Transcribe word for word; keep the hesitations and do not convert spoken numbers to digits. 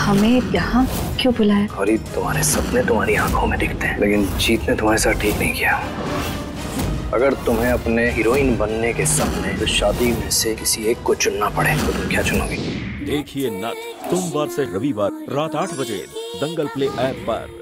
हमें यहाँ क्यों बुलाया? और ये तुम्हारे सपने तुम्हारी आंखों में दिखते हैं, लेकिन जीत ने तुम्हारे साथ ठीक नहीं किया। अगर तुम्हें अपने हीरोइन बनने के सपने तो शादी में से किसी एक को चुनना पड़े तो तुम क्या चुनोगी? देखिए नथ सोमवार से रविवार रात आठ बजे दंगल प्ले ऐप पर।